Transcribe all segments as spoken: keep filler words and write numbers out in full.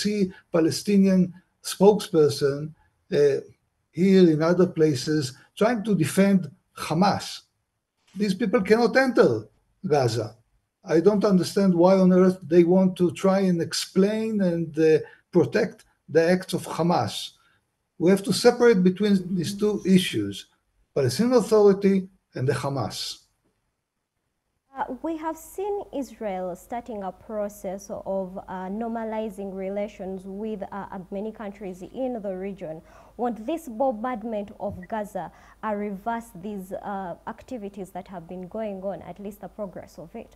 see Palestinian spokesperson uh, here in other places trying to defend Hamas. These people cannot enter Gaza. I don't understand why on earth they want to try and explain and uh, protect the acts of Hamas. We have to separate between these two issues, Palestinian Authority and the Hamas. Uh, we have seen Israel starting a process of uh, normalizing relations with uh, many countries in the region. Won't this bombardment of Gaza uh, reverse these uh, activities that have been going on, at least the progress of it?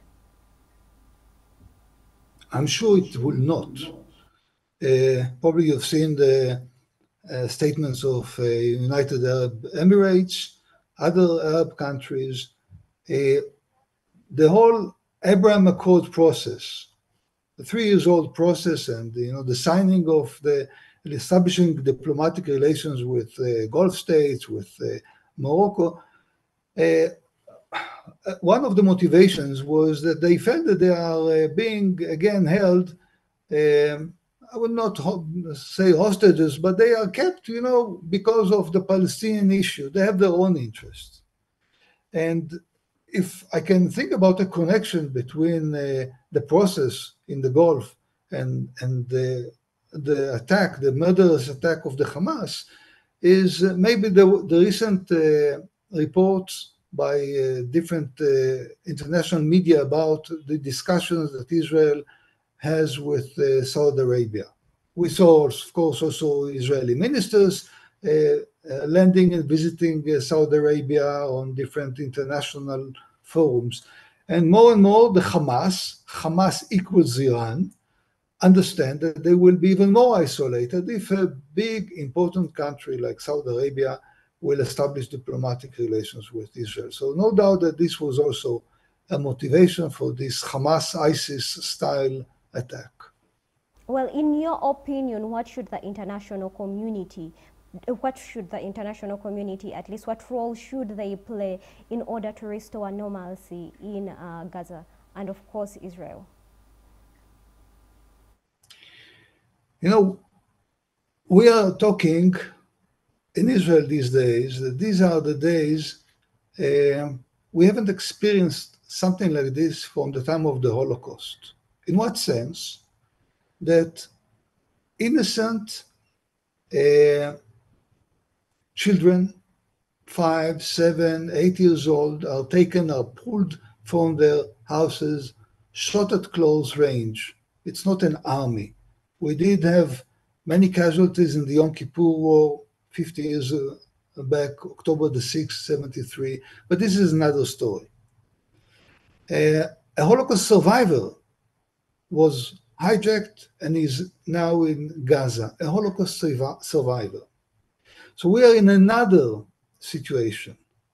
I'm sure it will not. Uh, probably you've seen the uh, statements of uh, United Arab Emirates, other Arab countries. Uh, the whole Abraham Accord process, the three years old process, and you know the signing of the establishing diplomatic relations with uh, Gulf states, with uh, Morocco. Uh, one of the motivations was that they felt that they are uh, being again held. Um, I would not ho say hostages, but they are kept, you know, because of the Palestinian issue. They have their own interests, and if I can think about a connection between uh, the process in the Gulf and and the the attack, the murderous attack of the Hamas, is uh, maybe the the recent uh, reports by uh, different uh, international media about the discussions that Israel has with uh, Saudi Arabia. We saw, of course, also Israeli ministers uh, uh, landing and visiting uh, Saudi Arabia on different international forums. And more and more, the Hamas, Hamas equals Iran, understand that they will be even more isolated if a big, important country like Saudi Arabia will establish diplomatic relations with Israel. So no doubt that this was also a motivation for this Hamas-ISIS-style attack. Well, in your opinion, what should the international community, what should the international community, at least what role should they play in order to restore normalcy in uh, Gaza and, of course, Israel? You know, we are talking in Israel these days, that these are the days uh, we haven't experienced something like this from the time of the Holocaust. In what sense? That innocent uh, children, five, seven, eight years old, are taken, are pulled from their houses, shot at close range. It's not an army. We did have many casualties in the Yom Kippur War fifty years back, October the sixth, seventy-three, but this is another story. Uh, a Holocaust survivor was hijacked and is now in Gaza, a Holocaust survivor. So we are in another situation.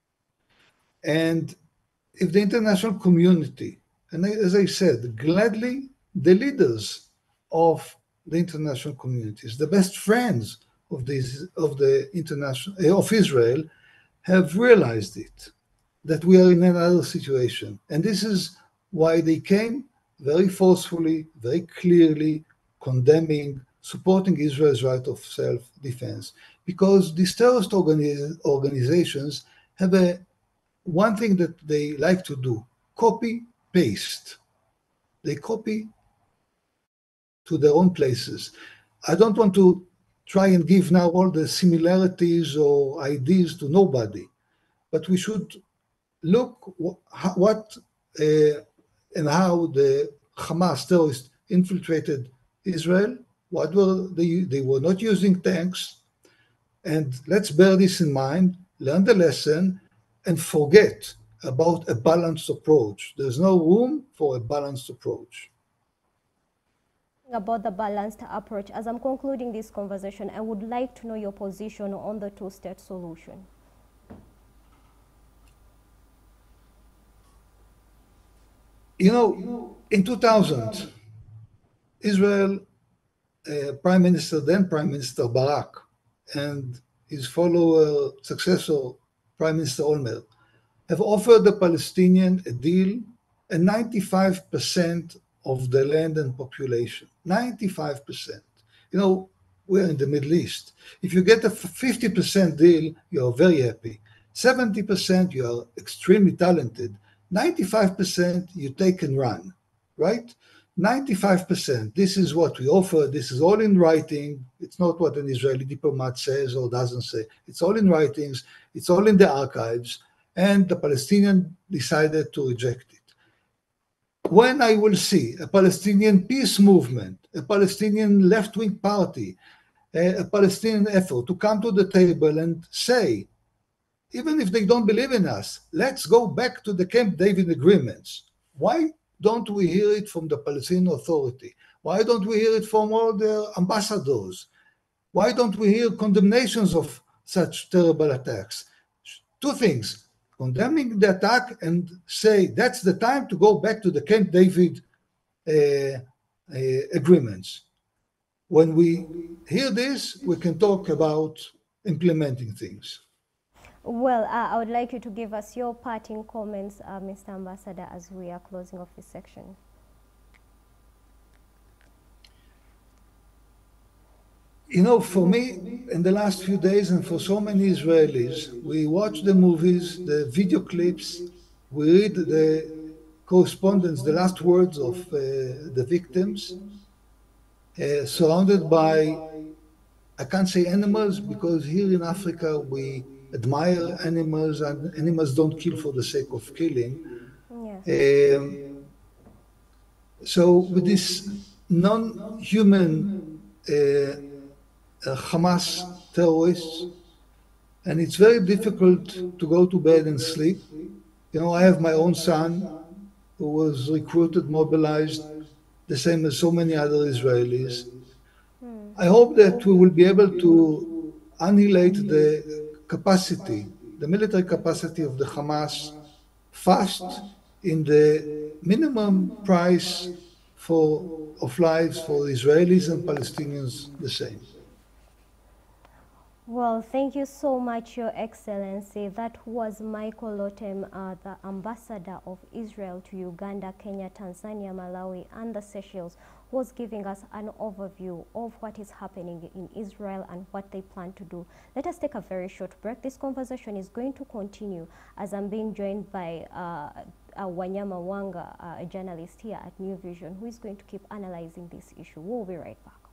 And if the international community, and as I said, gladly the leaders of the international communities, the best friends of this of the international of Israel, have realized it, that we are in another situation. And this is why they came very forcefully, very clearly condemning, supporting Israel's right of self-defense. Because these terrorist organi- organizations have a one thing that they like to do, copy, paste. They copy to their own places. I don't want to try and give now all the similarities or ideas to nobody, but we should look what uh, and how the Hamas terrorists infiltrated Israel. What were they? They were not using tanks. And let's bear this in mind, learn the lesson, and forget about a balanced approach. There's no room for a balanced approach. About the balanced approach, as I'm concluding this conversation, I would like to know your position on the two-state solution. You know, in two thousand, Israel, uh, Prime Minister, then Prime Minister Barak, and his follower, successor, Prime Minister Olmert, have offered the Palestinians a deal, and ninety-five percent of the land and population, ninety-five percent. You know, we're in the Middle East. If you get a fifty percent deal, you're very happy. seventy percent, you are extremely talented. ninety-five percent, you take and run, right? ninety-five percent, this is what we offer. This is all in writing. It's not what an Israeli diplomat says or doesn't say. It's all in writings. It's all in the archives. And the Palestinian decided to reject it. When I will see a Palestinian peace movement, a Palestinian left-wing party, a, a Palestinian effort to come to the table and say, even if they don't believe in us, let's go back to the Camp David agreements. Why don't we hear it from the Palestinian Authority? Why don't we hear it from all the ambassadors? Why don't we hear condemnations of such terrible attacks? Two things, condemning the attack and say that's the time to go back to the Camp David uh, uh, agreements. When we hear this, we can talk about implementing things. Well, uh, I would like you to give us your parting comments, uh, Mister Ambassador, as we are closing off this section. You know, for me, in the last few days, and for so many Israelis, we watch the movies, the video clips, we read the correspondence, the last words of uh, the victims, uh, surrounded by, I can't say animals, because here in Africa we admire animals, and animals don't kill for the sake of killing. Yes. Um, so with this non-human uh, uh, Hamas terrorists, and it's very difficult to go to bed and sleep. You know, I have my own son who was recruited, mobilized, the same as so many other Israelis. Hmm. I hope that we will be able to annihilate the capacity, the military capacity of the Hamas fast in the minimum price for of lives for Israelis and Palestinians the same. Well, thank you so much, Your Excellency. That was Michael Lotem, uh, the Ambassador of Israel to Uganda, Kenya, Tanzania, Malawi, and the Seychelles, who was giving us an overview of what is happening in Israel and what they plan to do. Let us take a very short break. This conversation is going to continue as I'm being joined by uh, uh, Wanyama Wanga, uh, a journalist here at New Vision, who is going to keep analyzing this issue. We'll be right back.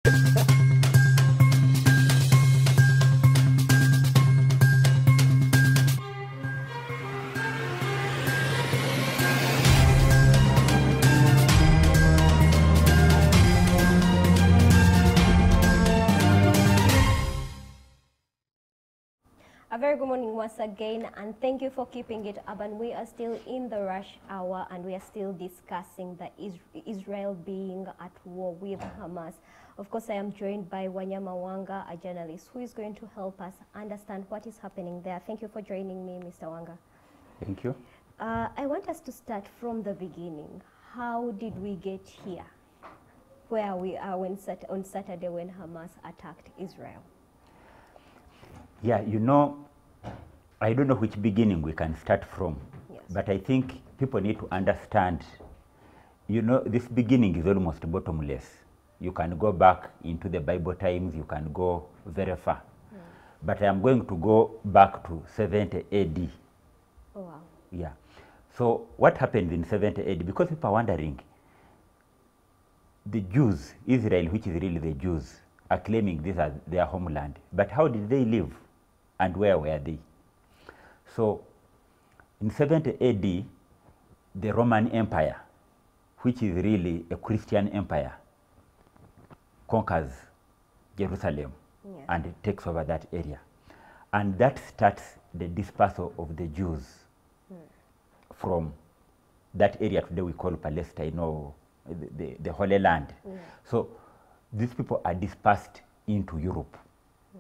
A very good morning once again, and thank you for keeping it up. And we are still in the rush hour, and we are still discussing the is Israel being at war with Hamas. Of course, I am joined by Wanyama Wanga, a journalist who is going to help us understand what is happening there. Thank you for joining me, Mister Wanga. Thank you. Uh, I want us to start from the beginning. How did we get here, where we are when sat on Saturday when Hamas attacked Israel? Yeah, you know, I don't know which beginning we can start from, Yes. but I think people need to understand, you know, this beginning is almost bottomless. You can go back into the Bible times, you can go very far. Mm. But I am going to go back to seventy A D. Oh, wow. Yeah. So what happened in seventy A D? Because people are wondering, the Jews, Israel, which is really the Jews, are claiming this as their homeland. But how did they live? And where were they? So in seventy A D, the Roman Empire, which is really a Christian empire, conquers Jerusalem Yes. and it takes over that area. And that starts the dispersal of the Jews mm. from that area today we call Palestine, or the, the, the Holy Land. Mm. So these people are dispersed into Europe. Mm.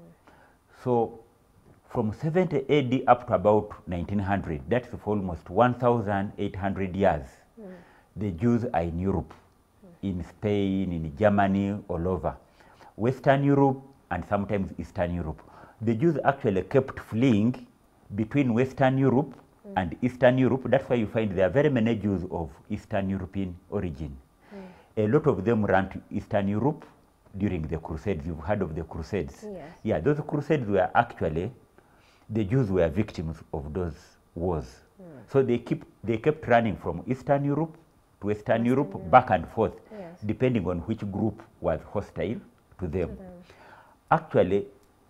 So from seventy A D up to about nineteen hundred, that's for almost one thousand eight hundred years, mm. the Jews are in Europe, mm. in Spain, in Germany, all over. Western Europe and sometimes Eastern Europe. The Jews actually kept fleeing between Western Europe mm. and Eastern Europe. That's why you find there are very many Jews of Eastern European origin. Mm. A lot of them ran to Eastern Europe during the Crusades. You've heard of the Crusades. Yes. Yeah, those Crusades were actually, the Jews were victims of those wars. Mm. So they keep they kept running from Eastern Europe to Western, Western Europe, Europe, back and forth, yes. depending on which group was hostile to them. To them. Actually,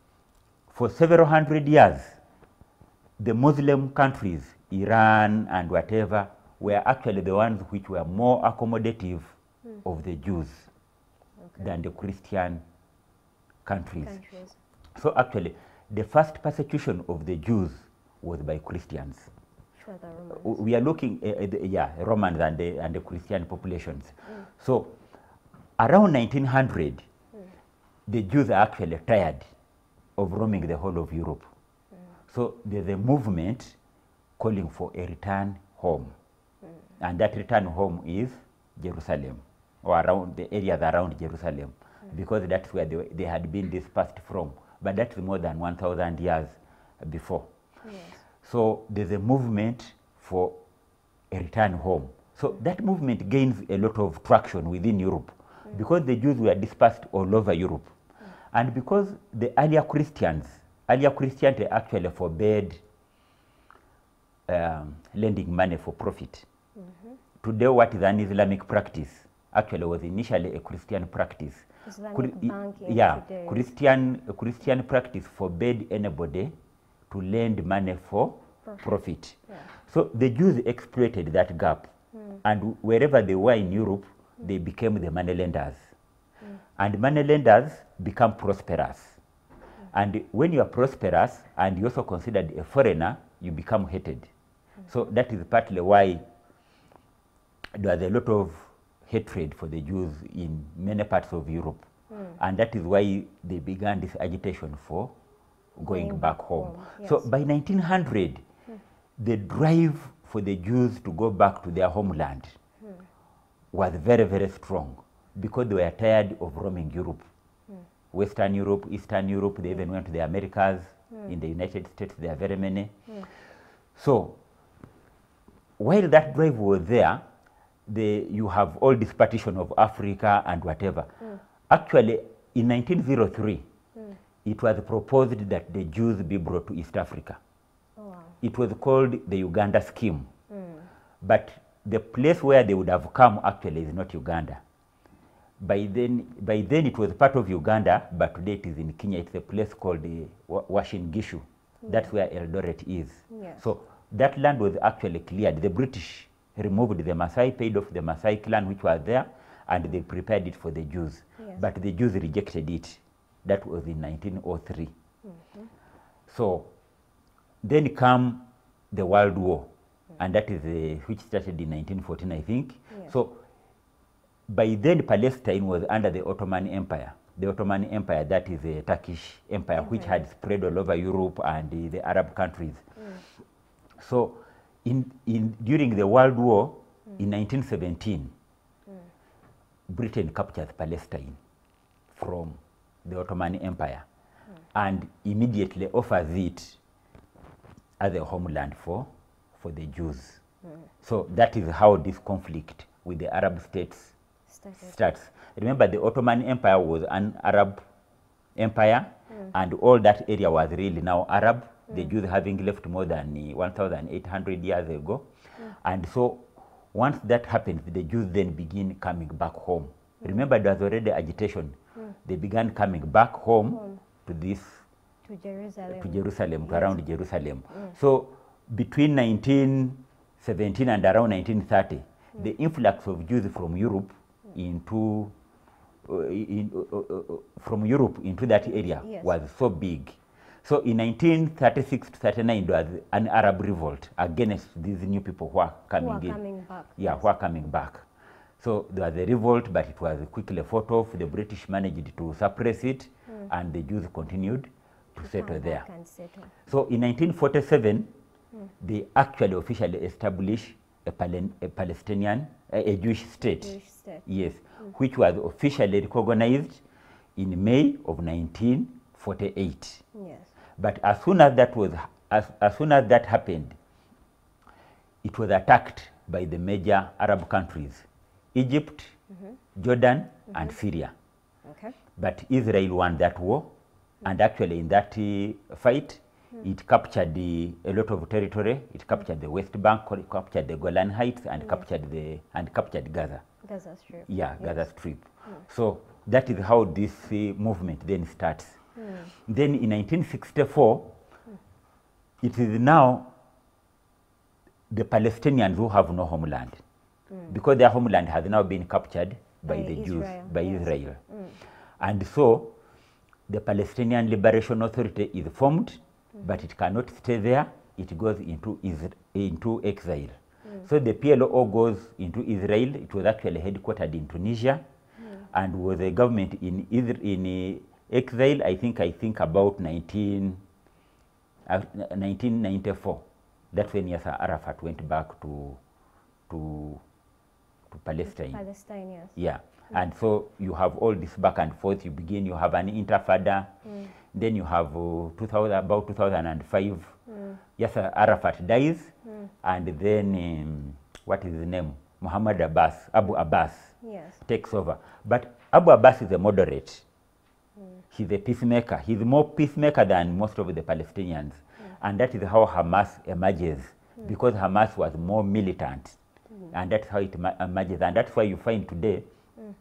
for several hundred years, the Muslim countries, Iran and whatever, were actually the ones which were more accommodative mm. of the Jews okay. than the Christian countries. countries. So actually, the first persecution of the Jews was by Christians. Sure, the Romans. We are looking, uh, uh, the, yeah, Romans and the, and the Christian populations. Mm. So around nineteen hundred, mm. the Jews are actually tired of roaming the whole of Europe. Mm. So there's a movement calling for a return home. Mm. And that return home is Jerusalem, or around the areas around Jerusalem, mm. because that's where they, they had been dispersed from. But that's more than one thousand years before. Yes. So there's a movement for a return home. So mm. that movement gains a lot of traction within Europe mm. because the Jews were dispersed all over Europe. Mm. And because the earlier Christians, earlier Christianity actually forbade um, lending money for profit. Mm-hmm. Today what is an Islamic practice actually was initially a Christian practice. Islamic banking yeah, today. Christian Christian practice forbade anybody to lend money for profit. profit. Yeah. So the Jews exploited that gap, mm. and wherever they were in Europe, mm. they became the money lenders, mm. and money lenders become prosperous. Mm. And when you are prosperous and you also considered a foreigner, you become hated. Mm. So that is partly why there was a lot of hatred for the Jews in many parts of Europe. Mm. And that is why they began this agitation for going, going back, back home. home. Yes. So by nineteen hundred, mm. the drive for the Jews to go back to their homeland mm. was very, very strong because they were tired of roaming Europe. Mm. Western Europe, Eastern Europe, they mm. even went to the Americas. Mm. In the United States, there are very many. Mm. So while that drive was there, The, you have all this partition of Africa and whatever. Mm. Actually, in nineteen oh three, mm. it was proposed that the Jews be brought to East Africa. Oh, wow. It was called the Uganda scheme. Mm. But the place where they would have come actually is not Uganda. By then, by then it was part of Uganda, but today it is in Kenya. It's a place called uh, Uasin Gishu. Yeah. That's where Eldoret is. Yes. So that land was actually cleared. The British removed the Maasai, paid off the Maasai clan which was there, and they prepared it for the Jews. Yes. But the Jews rejected it. That was in nineteen oh three. Mm-hmm. So then come the World War, mm-hmm. and that is uh, which started in nineteen fourteen, I think. Yes. So by then Palestine was under the Ottoman Empire. The Ottoman Empire, that is a Turkish empire, mm-hmm. which had spread all over Europe and uh, the Arab countries. Mm. So in, in, during the World War, mm. in nineteen seventeen, mm. Britain captured Palestine from the Ottoman Empire, mm. and immediately offers it as a homeland for, for the Jews. Mm. So that is how this conflict with the Arab states Started. starts. Remember, the Ottoman Empire was an Arab empire, mm. and all that area was really now Arab, mm. the Jews having left more than uh, one thousand eight hundred years ago. Mm. And so once that happens, the Jews then begin coming back home. Mm. Remember, there was already agitation. Mm. They began coming back home mm. to this, to Jerusalem, to Jerusalem, yes. to around Jerusalem. Mm. So between nineteen seventeen and around nineteen thirty, mm. the influx of Jews from Europe into uh, in, uh, uh, uh, from Europe into that area yes. was so big. So in nineteen thirty-six to thirty-nine, there was an Arab revolt against these new people who are coming who are in. Coming back. Yeah, yes. who are coming back. So there was a revolt, but it was quickly fought off. The British managed to suppress it, mm. and the Jews continued to, to settle there. Settle. So in nineteen forty-seven, mm. they actually officially established a, Pal a Palestinian, a, a Jewish state. Jewish state. Yes, mm. which was officially recognized in May of nineteen forty-eight. Yes. But as soon as that was, as, as soon as that happened, it was attacked by the major Arab countries, Egypt, mm-hmm. Jordan, mm-hmm. and Syria. Okay. But Israel won that war, mm-hmm. and actually in that uh, fight, mm-hmm. it captured the, a lot of territory. It captured mm-hmm. the West Bank, it captured the Golan Heights, and mm-hmm. captured the and captured Gaza. Gaza Strip. Yeah, yes. Gaza Strip. Mm-hmm. So that is how this uh, movement then starts. Mm. Then in nineteen sixty-four, mm. it is now the Palestinians who have no homeland, mm. because their homeland has now been captured by, by the Israel. Jews, by yes. Israel. Mm. And so the Palestinian Liberation Authority is formed, mm. but it cannot stay there. It goes into, into exile. Mm. So the P L O goes into Israel. It was actually headquartered in Tunisia, mm. and was a government in, in uh, exile, I think, I think about nineteen, uh, nineteen ninety-four. That's when Yasser Arafat went back to, to, to Palestine. Palestine, yes. Yeah, mm. and so you have all this back and forth. You begin, you have an intifada. Mm. Then you have uh, two thousand, about two thousand five, mm. Yasser Arafat dies, mm. and then, um, what is his name? Muhammad Abbas, Abu Abbas, yes. takes over. But Abu Abbas is a moderate. Mm. He's a peacemaker. He's more peacemaker than most of the Palestinians. Mm. And that is how Hamas emerges, mm. because Hamas was more militant. Mm. And that's how it emerges. And that's why you find today, mm.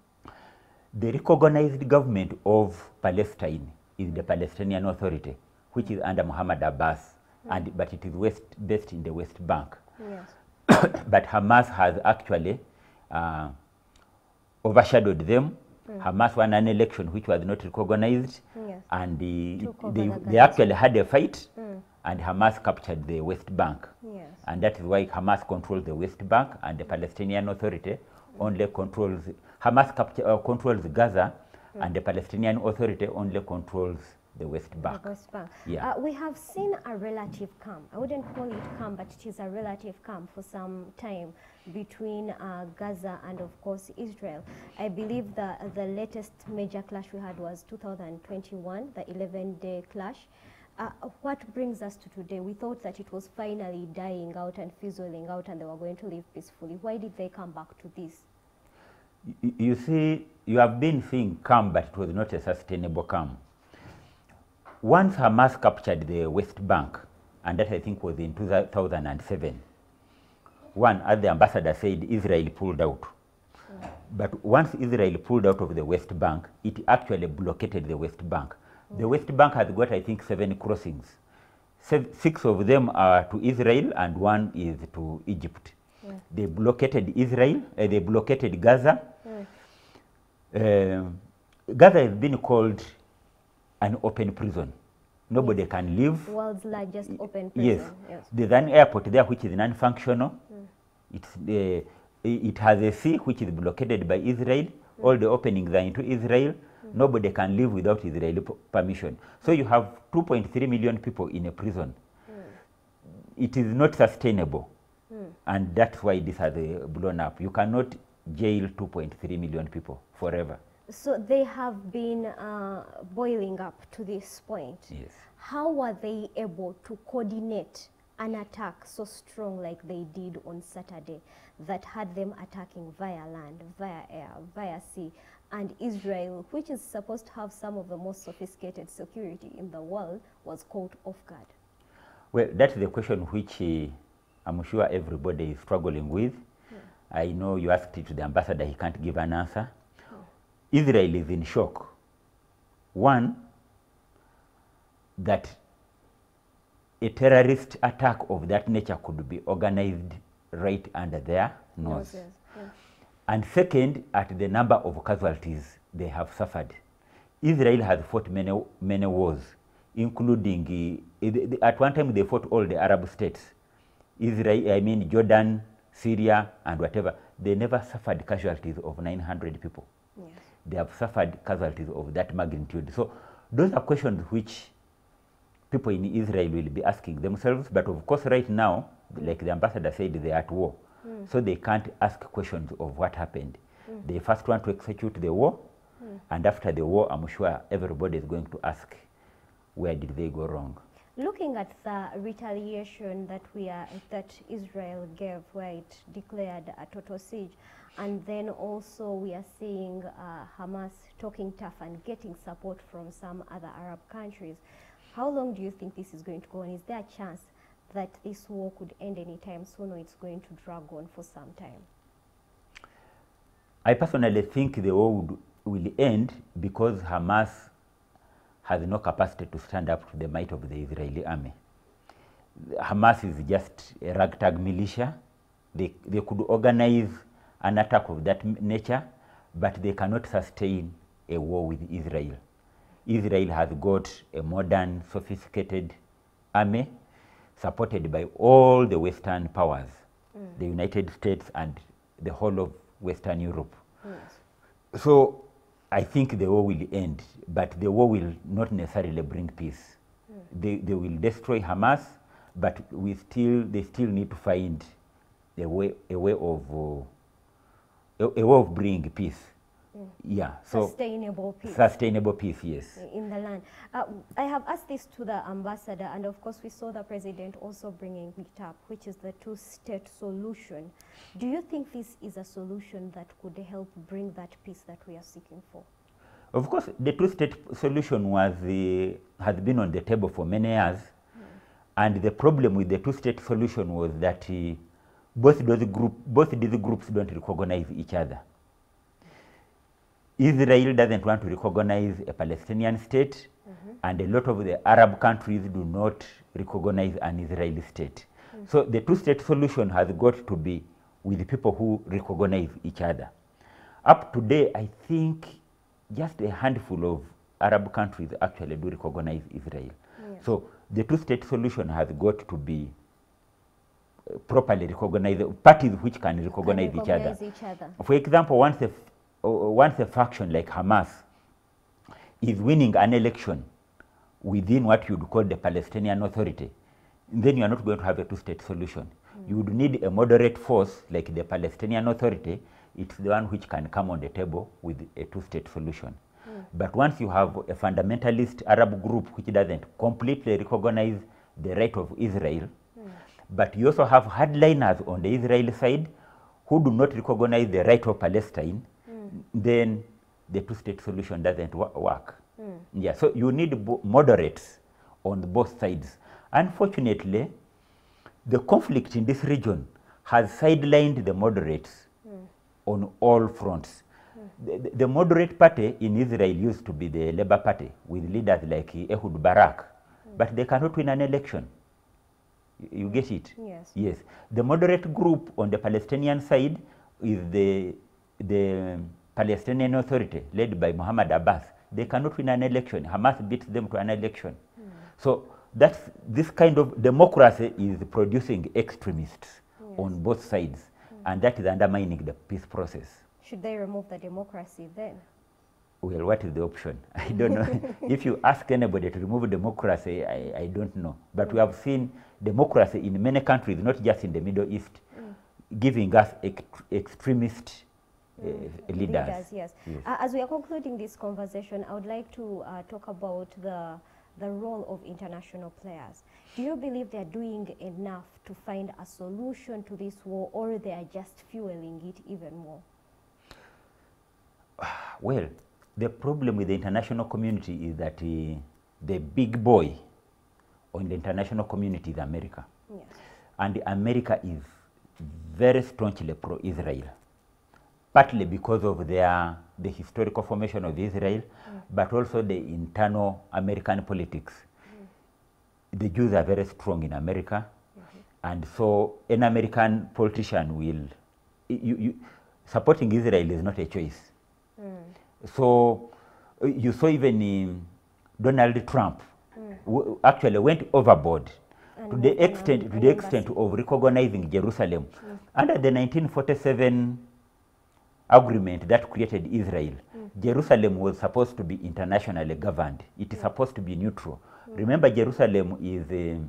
the recognized government of Palestine is the Palestinian Authority, which is under Muhammad Abbas, mm. and, but it is west, based in the West Bank. Yes. But Hamas has actually uh, overshadowed them. Mm. Hamas won an election which was not recognized, yes. and the, they, they actually had a fight, mm. and Hamas captured the West Bank. Yes. And that is why Hamas controls the West Bank, and the Palestinian Authority mm. only controls, Hamas capture, uh, controls Gaza, mm. and the Palestinian Authority only controls the West Bank. The West Bank. Yeah. Uh, we have seen a relative calm. I wouldn't call it calm, but it is a relative calm for some time between uh, Gaza and, of course, Israel. I believe the, the latest major clash we had was two thousand twenty-one, the eleven-day clash. Uh, what brings us to today? We thought that it was finally dying out and fizzling out and they were going to live peacefully. Why did they come back to this? You, you see, you have been seeing calm, but it was not a sustainable calm. Once Hamas captured the West Bank, and that I think was in two thousand seven, one, as the ambassador said, Israel pulled out. Mm. But once Israel pulled out of the West Bank, it actually blockaded the West Bank. Mm. The West Bank has got, I think, seven crossings. Se six of them are to Israel and one is to Egypt. Mm. They blockaded Israel, uh, they blockaded Gaza. Mm. Uh, Gaza has been called an open prison. Nobody yes. can live. World's largest open prison. Yes. yes. There's an airport there which is non-functional. Mm. It's the It has a sea which is blockaded by Israel. Mm. All the openings are into Israel. Mm. Nobody can live without Israeli permission. So you have two point three million people in a prison. Mm. It is not sustainable. Mm. And that's why this has uh, blown up. You cannot jail two point three million people forever. So they have been uh, boiling up to this point. Yes. How were they able to coordinate an attack so strong like they did on Saturday that had them attacking via land, via air, via sea, and Israel, which is supposed to have some of the most sophisticated security in the world, was caught off guard? Well, that's the question which uh, I'm sure everybody is struggling with. Yeah. I know you asked it to the ambassador, he can't give an answer. Yeah. Israel is in shock. One, that a terrorist attack of that nature could be organized right under their nose. Yes, yes, yes. And second, at the number of casualties they have suffered. Israel has fought many, many wars, including, uh, at one time they fought all the Arab states. Israel, I mean Jordan, Syria, and whatever. They never suffered casualties of nine hundred people. Yes. They have suffered casualties of that magnitude. So those are questions which people in Israel will be asking themselves, but of course right now, mm. like the ambassador said, they are at war. Mm. So they can't ask questions of what happened. Mm. They first want to execute the war, mm. and after the war, I'm sure everybody is going to ask, where did they go wrong? Looking at the retaliation that we are, that Israel gave, where it declared a total siege, and then also we are seeing uh, Hamas talking tough and getting support from some other Arab countries. How long do you think this is going to go on? Is there a chance that this war could end anytime soon, or it's going to drag on for some time? I personally think the war would, will end because Hamas has no capacity to stand up to the might of the Israeli army. Hamas is just a ragtag militia. They, they could organize an attack of that nature, but they cannot sustain a war with Israel. Israel has got a modern, sophisticated army supported by all the Western powers, mm. the United States and the whole of Western Europe. Yes. So I think the war will end, but the war will not necessarily bring peace. Mm. They, they will destroy Hamas, but we still, they still need to find a way, a way of, uh, a, a way of bringing peace. Mm. Yeah, so sustainable peace. Sustainable peace, yes. In the land. Uh, I have asked this to the ambassador, and of course we saw the president also bringing it up, which is the two-state solution. Do you think this is a solution that could help bring that peace that we are seeking for? Of course, the two-state solution was uh, has been on the table for many years, mm. and the problem with the two-state solution was that uh, both those group, both these groups don't recognize each other. Israel doesn't want to recognize a Palestinian state, mm-hmm. and a lot of the Arab countries do not recognize an Israeli state. Mm-hmm. So the two-state solution has got to be with the people who recognize each other. Up to date, I think just a handful of Arab countries actually do recognize Israel. Yeah. So the two-state solution has got to be uh, properly recognized, parties which can recognize, can each, recognize other. each other. For example, once a once a faction like Hamas is winning an election within what you'd call the Palestinian Authority, then you are not going to have a two-state solution. Mm. You would need a moderate force like the Palestinian Authority. It's the one which can come on the table with a two-state solution. Mm. But once you have a fundamentalist Arab group which doesn't completely recognize the right of Israel, mm. but you also have hardliners on the Israeli side who do not recognize the right of Palestine, then the two-state solution doesn't work. Mm. Yeah, so you need moderates on both sides. Unfortunately, the conflict in this region has sidelined the moderates. Mm. on all fronts. Mm. The, the moderate party in Israel used to be the Labour Party with leaders like Ehud Barak, mm. but they cannot win an election. You, you get it? Yes. Yes. The moderate group on the Palestinian side is the, the Palestinian Authority led by Muhammad Abbas. They cannot win an election. Hamas beat them to an election. Mm. So that's, this kind of democracy is producing extremists yes. on both sides, mm. and that is undermining the peace process. Should they remove the democracy then? Well, what is the option? I don't know. If you ask anybody to remove democracy, I, I don't know. But mm. we have seen democracy in many countries, not just in the Middle East, mm. giving us ext extremist uh, mm. leaders. leaders. Yes. yes. Uh, as we are concluding this conversation, I would like to uh, talk about the the role of international players. Do you believe they are doing enough to find a solution to this war, or they are just fueling it even more? Well, the problem with the international community is that uh, the big boy on the international community is America. Yes. And America is very staunchly pro-Israel, partly because of their, the historical formation of Israel, mm. but also the internal American politics. Mm. The Jews are very strong in America, mm-hmm. and so an American politician will, you, you, supporting Israel is not a choice. Mm. So uh, you saw even um, Donald Trump mm. w actually went overboard and to the extent to the extent of recognizing Jerusalem mm. under the nineteen forty-seven agreement that created Israel. Mm. Jerusalem was supposed to be internationally governed. It is mm. supposed to be neutral. Mm. Remember, Jerusalem is um,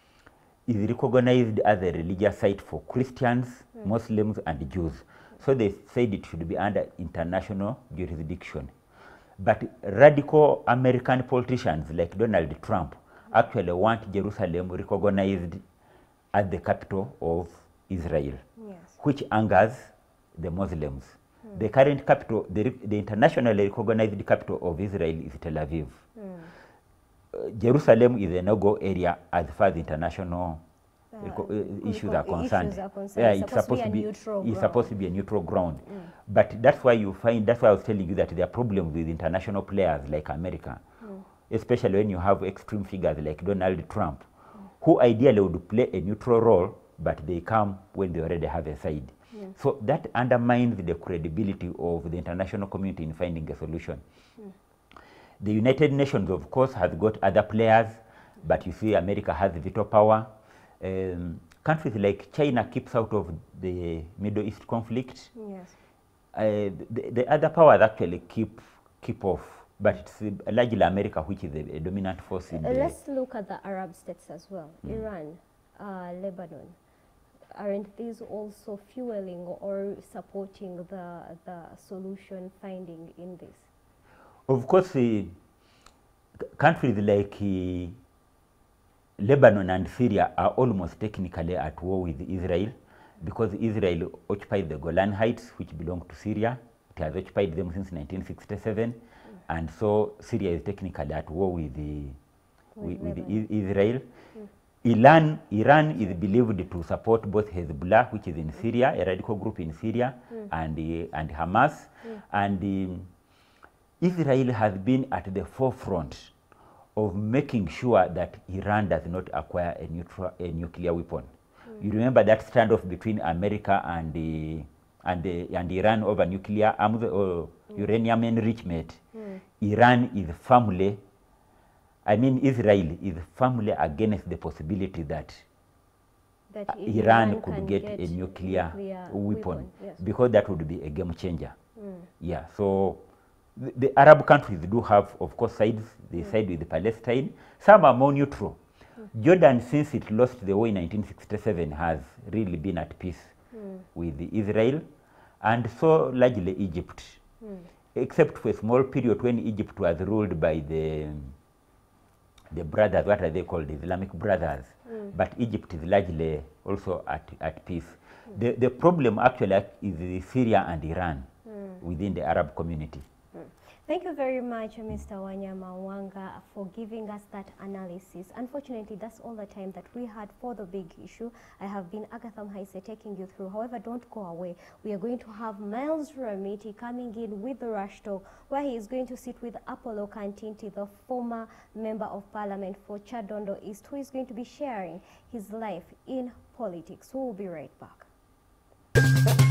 is recognized as a religious site for Christians, mm. Muslims, and Jews. So they said it should be under international jurisdiction. But radical American politicians like Donald Trump actually want Jerusalem recognized as the capital of Israel, yes. which angers the Muslims. Mm. The current capital, the, the internationally recognized capital of Israel is Tel Aviv. Mm. Uh, Jerusalem is a no-go area as far as international Uh, issues are concerned. Issues are concerned. Yeah, it's, it's supposed, supposed to be, neutral it's supposed to be a neutral ground. Mm. But that's why you find, that's why I was telling you that there are problems with international players like America, mm. especially when you have extreme figures like Donald Trump, mm. who ideally would play a neutral role, but they come when they already have a side. Mm. So that undermines the credibility of the international community in finding a solution. Mm. The United Nations, of course, has got other players, but you see America has veto power. Um, countries like China keeps out of the Middle East conflict. Yes. Uh, the, the other powers actually keep keep off, but it's uh, largely America which is a, a dominant force in uh, the... Let's look at the Arab states as well. Mm. Iran, uh, Lebanon. Aren't these also fueling or supporting the, the solution finding in this? Of course, uh, countries like uh, Lebanon and Syria are almost technically at war with Israel because Israel occupied the Golan Heights, which belong to Syria. It has occupied them since nineteen sixty-seven, mm. and so Syria is technically at war with, the, with, with, with Israel. Mm. Iran, Iran is believed to support both Hezbollah, which is in Syria, a radical group in Syria, mm. and, uh, and Hamas. Mm. And um, Israel has been at the forefront of making sure that Iran does not acquire a, neutral, a nuclear weapon. Mm. You remember that standoff between America and, the, and, the, and Iran over nuclear arms or mm. uranium enrichment. Mm. Iran is firmly, I mean Israel is firmly against the possibility that, that uh, Iran, Iran could get, get a nuclear, nuclear weapon, weapon yes. because that would be a game changer. Mm. Yeah, so The, the Arab countries do have, of course, sides. They mm. side with Palestine. Some are more neutral. Mm. Jordan, since it lost the war in nineteen sixty-seven, has really been at peace mm. with Israel, and so largely Egypt, mm. except for a small period when Egypt was ruled by the the brothers. What are they called? The Islamic brothers. Mm. But Egypt is largely also at at peace. Mm. The the problem actually is Syria and Iran mm. within the Arab community. Thank you very much, Mister Wanyama Wanga, for giving us that analysis. Unfortunately, that's all the time that we had for the big issue. I have been Agatha Mhaise taking you through. However, don't go away. We are going to have Miles Ramiti coming in with the Rush Talk, where he is going to sit with Apollo Kantinti, the former Member of Parliament for Chadondo East, who is going to be sharing his life in politics. So we'll be right back.